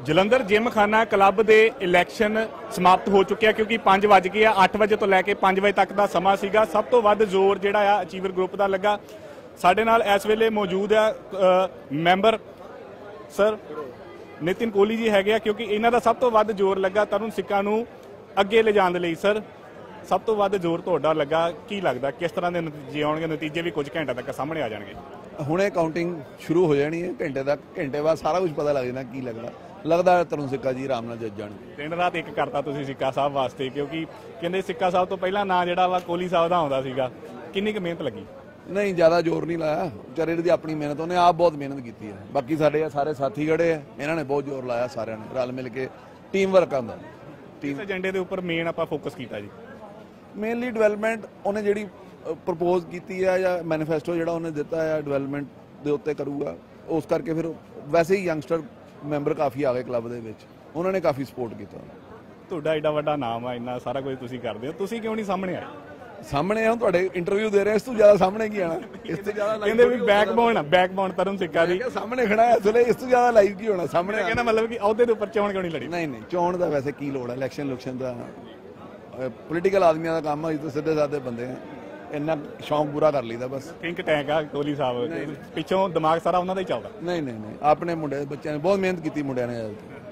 Jalandhar Gymkhana Club ਦੇ election ਸਮਾਪਤ ਹੋ ਚੁੱਕਿਆ क्योंकि 5 ਵਜ गए 8 ਵਜੇ ਤੋਂ ਲੈ ਕੇ 5 ਵਜੇ तक ਦਾ ਸਮਾਂ ਸੀਗਾ। ਸਭ ਤੋਂ ਵੱਧ ਜ਼ੋਰ ਜਿਹੜਾ ਆ ਅਚੀਵਰ ਗਰੁੱਪ ਦਾ ਲੱਗਾ। ਸਾਡੇ ਨਾਲ ਇਸ ਵੇਲੇ ਮੌਜੂਦ ਆ ਮੈਂਬਰ ਸਰ ਨਿਤਿਨ ਕੋਹਲੀ ਜੀ ਹੈਗੇ ਆ क्योंकि ਇਹਨਾਂ ਦਾ ਸਭ ਤੋਂ ਵੱਧ ਜ਼ੋਰ ਲੱਗਾ ਤਰੁਣ ਸਿੱਕਾ ਨੂੰ ਅੱਗੇ ਲਿਜਾਣ ਦੇ ਲਈ। ਸਰ ਸਭ ਤੋਂ ਵੱਧ ਜ਼ੋਰ ਤੁਹਾਡਾ ਲੱਗਾ, ਕੀ ਲੱਗਦਾ ਕਿਸ ਤਰ੍ਹਾਂ ਦੇ ਨਤੀਜੇ ਆਉਣਗੇ? ਨਤੀਜੇ ਵੀ ਕੁਝ ਘੰਟਿਆਂ ਤੱਕ ਸਾਹਮਣੇ ਆ ਜਾਣਗੇ। ਹੁਣੇ ਕਾਊਂਟਿੰਗ ਸ਼ੁਰੂ ਹੋ ਜਾਣੀ ਹੈ, ਘੰਟੇ ਬਾਅਦ ਸਾਰਾ ਕੁਝ ਪਤਾ ਲੱਗ ਜਾਣਾ ਕੀ ਲੱਗਦਾ ਤਰੁਣ ਸਿੱਕਾ ਜੀ ਆਰਾਮ ਨਾਲ ਜਿੱਤ ਜਾਣਗੇ। ਦਿਨ ਰਾਤ ਇੱਕ ਕਰਤਾ ਤੁਸੀਂ ਸਿੱਕਾ ਸਾਹਿਬ ਵਾਸਤੇ क्योंकि ਕਹਿੰਦੇ ਸਿੱਕਾ ਸਾਹਿਬ ਤੋਂ ਪਹਿਲਾਂ ਨਾਂ ਜਿਹੜਾ ਵਾ ਕੋਹਲੀ ਸਾਹਿਬ ਦਾ ਆਉਂਦਾ ਸੀਗਾ। ਕਿੰਨੀ ਕੁ ਮਿਹਨਤ ਲੱਗੀ? ਨਹੀਂ ਜ਼ਿਆਦਾ ਜ਼ੋਰ ਨਹੀਂ ਲਾਇਆ, ਵਿਚਾਰੇ ਦੀ ਆਪਣੀ ਮਿਹਨਤ, ਉਹਨੇ ਆਪ ਬਹੁਤ ਮਿਹਨਤ ਕੀਤੀ ਹੈ। ਬਾਕੀ ਸਾਡੇ ਸਾਰੇ ਸਾਥੀ ਖੜੇ ਆ, ਇਹਨਾਂ ਨੇ ਬਹੁਤ ਜ਼ੋਰ ਲਾਇਆ, ਸਾਰਿਆਂ ਨੇ ਰਲ ਮਿਲ ਕੇ ਟੀਮ ਵਰਕ ਆਉਂਦਾ। ਇਸ ਏਜੰਡੇ ਦੇ ਉੱਪਰ ਮੇਨ ਆਪਾਂ ਫੋਕਸ ਕੀਤਾ ਜੀ, ਮੇਨਲੀ ਡਿਵੈਲਪਮੈਂਟ ਉਹਨੇ ਜਿਹੜੀ ਪ੍ਰਪੋਜ਼ ਕੀਤੀ ਹੈ ਜਾਂ ਮੈਨੀਫੈਸਟੋ ਜਿਹੜਾ ਉਹਨੇ ਦਿੱਤਾ ਹੈ ਡਿਵੈਲਪਮੈਂਟ ਦੇ ਉੱਤੇ ਕਰੂਗਾ। ਉਸ ਕਰਕੇ ਫਿਰ ਵੈਸੇ ਹੀ ਯੰਗਸਟਰ ਮੈਂਬਰ ਕਾਫੀ ਆ ਗਏ ਕਲੱਬ ਦੇ ਵਿੱਚ, ਉਹਨਾਂ ਨੇ ਕਾਫੀ ਸਪੋਰਟ ਕੀਤਾ। ਤੁਹਾਡਾ ਐਡਾ ਵੱਡਾ ਨਾਮ ਆ, ਇੰਨਾ ਸਾਰਾ ਕੁਝ ਤੁਸੀਂ ਕਰਦੇ ਹੋ, ਤੁਸੀਂ ਕਿਉਂ ਨਹੀਂ ਸਾਹਮਣੇ ਆਏ? ਸਾਹਮਣੇ ਆ, ਤੁਹਾਡੇ ਇੰਟਰਵਿਊ ਦੇ ਰਹੇ, ਇਸ ਤੋਂ ਜ਼ਿਆਦਾ ਸਾਹਮਣੇ ਕੀ ਆਣਾ? ਇਸ ਤੋਂ ਜ਼ਿਆਦਾ ਕਹਿੰਦੇ ਵੀ ਬੈਕਬੋਨ ਤਰੁਣ ਸਿੱਕਾ ਦੀ ਸਾਹਮਣੇ ਖੜਾ ਹੈ, ਇਸ ਵੇਲੇ ਇਸ ਤੋਂ ਜ਼ਿਆਦਾ ਲਾਈਵ ਕੀ ਹੋਣਾ? ਸਾਹਮਣੇ ਕਹਿੰਦਾ ਮਤਲਬ ਕਿ ਅਹੁਦੇ ਦੇ ਉੱਪਰ ਚੋਣ ਕਿਉਂ ਨਹੀਂ ਲੜੀ? ਨਹੀਂ ਚੋਣ ਦਾ ਵੈਸੇ ਕੀ ਲੋੜ ਹੈ? ਇਲੈਕਸ਼ਨ ਦਾ ਪੋਲੀਟੀਕਲ ਆਦਮੀਆਂ ਦਾ ਕੰਮ ਹੈ, ਅਸੀਂ ਤਾਂ ਸਿੱਧੇ ਸਾਦੇ ਬੰਦੇ ਆ, ਇੰਨਾ ਸ਼ੌਂਕ ਪੂਰਾ ਕਰ ਲਈਦਾ ਬਸ। ਥਿੰਕ ਟੈਂਕ ਆ ਕੋਹਲੀ ਸਾਹਿਬ, ਪਿੱਛੋਂ ਦਿਮਾਗ ਸਾਰਾ ਉਹਨਾਂ ਦਾ ਹੀ ਚੱਲਦਾ। ਨਹੀਂ ਆਪਣੇ ਮੁੰਡੇ ਬੱਚਿਆਂ ਨੇ ਬਹੁਤ ਮਿਹਨਤ ਕੀਤੀ, ਮੁੰਡਿਆਂ ਨੇ।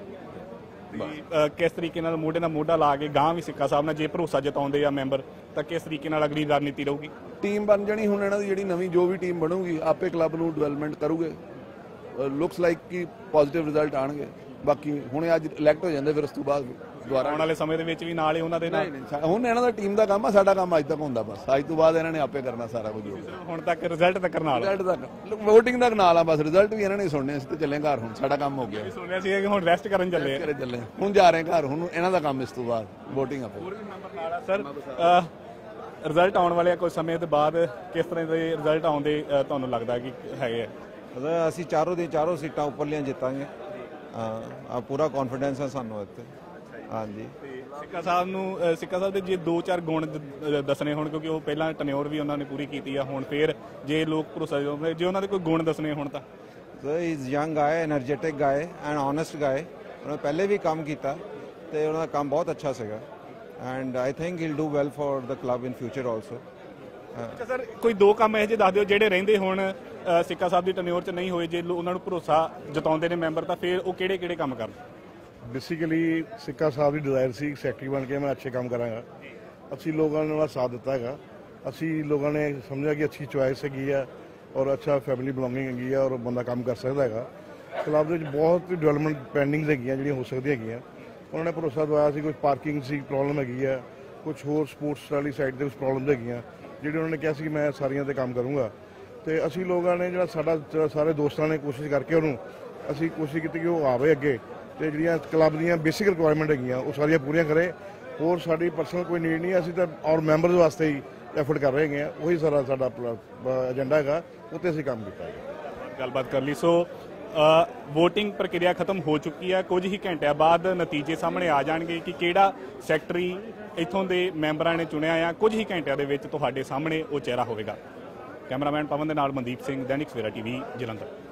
ਕਿਸ ਤਰੀਕੇ ਨਾਲ ਮੋਢੇ ਨਾਲ ਮੋਢਾ ਲਾ ਕੇ ਗਾਂ ਵੀ ਸਿੱਕਾ ਸਾਹਿਬ ਨਾਲ ਜੇ ਭਰੋਸਾ ਜਤਾਉਂਦੇ ਆ ਮੈਂਬਰ, ਤਾਂ ਕਿਸ ਤਰੀਕੇ ਨਾਲ ਅਗਲੀ ਰਣਨੀਤੀ ਰਹੂਗੀ? ਟੀਮ ਬਣ ਜਾਣੀ ਹੁਣ ਇਹਨਾਂ ਦੀ, ਜਿਹੜੀ ਨਵੀਂ ਜੋ ਵੀ ਟੀਮ ਬਣੂਗੀ ਆਪੇ ਕਲੱਬ ਨੂੰ ਡਿਵੈਲਪਮੈਂਟ ਕਰੂਗੇ। ਲੁਕਸ ਲਾਈਕ ਕਿ ਪੋਜ਼ਿਟਿਵ ਰਿਜ਼ਲਟ ਆਣਗੇ। ਬਾਕੀ ਹੁਣ ਅੱਜ ਇਲੈਕਟ ਹੋ ਜਾਂਦੇ, ਫਿਰ ਉਸ ਤੋਂ ਬਾਅਦ ਦੁਬਾਰਾ ਆਉਣ ਵਾਲੇ ਸਮੇਂ ਦੇ ਵਿੱਚ ਵੀ ਨਾਲ ਹੀ ਉਹਨਾਂ ਦੇ ਨਾਲ। ਹੁਣ ਇਹਨਾਂ ਦਾ ਟੀਮ ਦਾ ਕੰਮ ਆ, ਸਾਡਾ ਕੰਮ ਅੱਜ ਤੱਕ ਹੁੰਦਾ ਬਸ। ਅੱਜ ਤੋਂ ਬਾਅਦ ਇਹਨਾਂ ਨੇ ਆਪੇ ਕਰਨਾ ਸਾਰਾ ਕੁਝ। ਹੁਣ ਤੱਕ ਰਿਜ਼ਲਟ ਤੱਕ ਨਾਲ, ਵੋਟਿੰਗ ਤੱਕ ਨਾਲ ਆ ਬਸ, ਰਿਜ਼ਲਟ ਵੀ ਇਹਨਾਂ ਨੇ ਸੁਣਨੇ। ਅਸੀਂ ਤਾਂ ਚੱਲੇ ਘਰ, ਹੁਣ ਸਾਡਾ ਕੰਮ ਹੋ ਗਿਆ। ਸੁਣਿਆ ਸੀ ਕਿ ਹੁਣ ਰੈਸਟ ਕਰਨ ਚੱਲੇ ਹੁਣ ਜਾ ਰਹੇ ਘਰ, ਹੁਣ ਇਹਨਾਂ ਦਾ ਕੰਮ ਇਸ ਤੋਂ ਬਾਅਦ ਵੋਟਿੰਗ ਆਪੇ। ਸਰ ਰਿਜ਼ਲਟ ਆਉਣ ਵਾਲੇ ਕੁਝ ਸਮੇਂ ਦੇ ਬਾਅਦ ਕਿਸ ਤਰ੍ਹਾਂ ਦੇ ਰਿਜ਼ਲਟ ਆਉਂਦੇ ਤੁਹਾਨੂੰ ਲੱਗਦਾ ਕਿ ਹੈਗੇ ਆ? ਅਸੀਂ ਚਾਰੋਂ ਸੀਟਾਂ ਉੱਪਰਲੀਆਂ ਜਿੱਤਾਂਗੇ। ਹਾਂ, ਪੂਰਾ ਕੌਨਫੀਡੈਂਸ ਹੈ ਸਾਨੂੰ ਇੱਥੇ। ਹਾਂਜੀ, ਸਿੱਕਾ ਸਾਹਿਬ ਦੇ ਜੇ 2-4 ਗੁਣ ਦੱਸਣੇ ਹੋਣ, ਕਿਉਂਕਿ ਉਹ ਪਹਿਲਾਂ ਟਨਿਓਰ ਵੀ ਉਹਨਾਂ ਨੇ ਪੂਰੀ ਕੀਤੀ ਆ, ਹੁਣ ਫੇਰ ਜੇ ਲੋਕ ਭਰੋਸਾ ਜੇ ਉਹਨਾਂ ਦੇ ਕੋਈ ਗੁਣ ਦੱਸਣੇ ਹੋਣ ਤਾਂ? He is young guy, energetic guy and honest guy. ਉਹਨੇ ਪਹਿਲੇ ਵੀ ਕੰਮ ਕੀਤਾ ਤੇ ਉਹਨਾਂ ਦਾ ਕੰਮ ਬਹੁਤ ਅੱਛਾ ਸੀਗਾ and I think he will do well for the club in future also. ਅੱਛਾ ਸਰ, ਕੋਈ 2 ਕੰਮ ਇਹੋ ਜਿਹੇ ਦੱਸ ਦਿਓ ਜਿਹੜੇ ਰਹਿੰਦੇ ਹੁਣ ਸਿੱਕਾ ਸਾਹਿਬ ਦੀ ਟਨਿਓਰ 'ਚ ਨਹੀਂ ਹੋਏ, ਜੇ ਉਹਨਾਂ ਨੂੰ ਭਰੋਸਾ ਜਤਾਉਂਦੇ ਨੇ ਮੈਂਬਰ, ਤਾਂ ਫਿਰ ਉਹ ਕਿਹੜੇ ਕੰਮ ਕਰਨ? ਬੇਸਿਕਲੀ ਸਿੱਕਾ ਸਾਹਿਬ ਦੀ ਡਿਜ਼ਾਇਰ ਸੀ ਸੈਕਟਰੀ ਬਣ ਕੇ ਮੈਂ ਅੱਛੇ ਕੰਮ ਕਰਾਂਗਾ। ਅਸੀਂ ਲੋਕਾਂ ਨੇ ਉਹਦਾ ਸਾਥ ਦਿੱਤਾ ਹੈਗਾ। ਅਸੀਂ ਲੋਕਾਂ ਨੇ ਸਮਝਿਆ ਕਿ ਅੱਛੀ ਚੁਆਇਸ ਹੈਗੀ ਆ ਔਰ ਅੱਛਾ ਫੈਮਿਲੀ ਬਿਲੋਂਗਿੰਗ ਹੈਗੀ ਆ ਔਰ ਬੰਦਾ ਕੰਮ ਕਰ ਸਕਦਾ ਹੈਗਾ। ਕਲੱਬ ਦੇ ਵਿੱਚ ਬਹੁਤ ਡਿਵੈਲਪਮੈਂਟ ਪੈਂਡਿੰਗਸ ਹੈਗੀਆਂ ਜਿਹੜੀਆਂ ਹੋ ਸਕਦੀਆਂ ਹੈਗੀਆਂ। ਉਹਨਾਂ ਨੇ ਭਰੋਸਾ ਦਵਾਇਆ ਸੀ। ਕੁਝ ਪਾਰਕਿੰਗ ਸੀ ਪ੍ਰੋਬਲਮ ਹੈਗੀ ਆ, ਕੁਝ ਹੋਰ ਸਪੋਰਟਸ ਵਾਲੀ ਸਾਈਡ 'ਤੇ ਕੁਝ ਪ੍ਰੋਬਲਮ ਹੈਗੀਆਂ ਜਿਹੜੀ ਉਹਨਾਂ ਨੇ ਕਿਹਾ ਸੀ ਕਿ ਮੈਂ ਸਾਰੀਆਂ 'ਤੇ ਕੰਮ ਕਰੂੰਗਾ। ਅਤੇ ਅਸੀਂ ਲੋਕਾਂ ਨੇ ਜਿਹੜਾ ਸਾਰੇ ਦੋਸਤਾਂ ਨੇ ਕੋਸ਼ਿਸ਼ ਕਰਕੇ ਅਸੀਂ ਕੋਸ਼ਿਸ਼ ਕੀਤੀ ਕਿ ਉਹ ਆਵੇ ਅੱਗੇ ਤੇ ਜਿਹੜੀਆਂ ਕਲੱਬ ਦੀਆਂ ਬੇਸਿਕ ਰਿਕੁਆਇਰਮੈਂਟ ਹੈਗੀਆਂ ਉਹ ਸਾਰੀਆਂ ਪੂਰੀਆਂ ਕਰੇ। ਹੋਰ ਸਾਡੀ ਪਰਸਨਲ ਕੋਈ ਨੀਡ ਨਹੀਂ, ਅਸੀਂ ਤਾਂ ਔਰ ਮੈਂਬਰਸ ਵਾਸਤੇ ਹੀ ਐਫਰਟ ਕਰ ਰਹੇ ਹਾਂ। ਉਹੀ ਸਾਡਾ ਏਜੰਡਾ ਹੈਗਾ, ਉੱਤੇ ਅਸੀਂ ਕੰਮ ਕੀਤਾ ਹੈ। ਗੱਲਬਾਤ ਕਰ ਲਈ। ਸੋ ਵੋਟਿੰਗ ਪ੍ਰਕਿਰਿਆ ਖਤਮ ਹੋ ਚੁੱਕੀ ਹੈ। ਕੁਝ ਹੀ ਘੰਟਿਆਂ ਬਾਅਦ ਨਤੀਜੇ ਸਾਹਮਣੇ ਆ ਜਾਣਗੇ ਕਿ ਕਿਹੜਾ ਸੈਕਟਰੀ ਇੱਥੋਂ ਦੇ ਮੈਂਬਰਾਂ ਨੇ ਚੁਣਿਆ ਆ। ਕੁਝ ਹੀ ਘੰਟਿਆਂ ਦੇ ਵਿੱਚ ਤੁਹਾਡੇ ਸਾਹਮਣੇ ਉਹ ਚਿਹਰਾ ਹੋਵੇਗਾ। ਕੈਮਰਾਮੈਨ ਪਵਨ ਦੇ ਨਾਲ ਮਨਦੀਪ ਸਿੰਘ, ਦੈਨਿਕ ਸਵੇਰਾ TV, ਜਲੰਧਰ।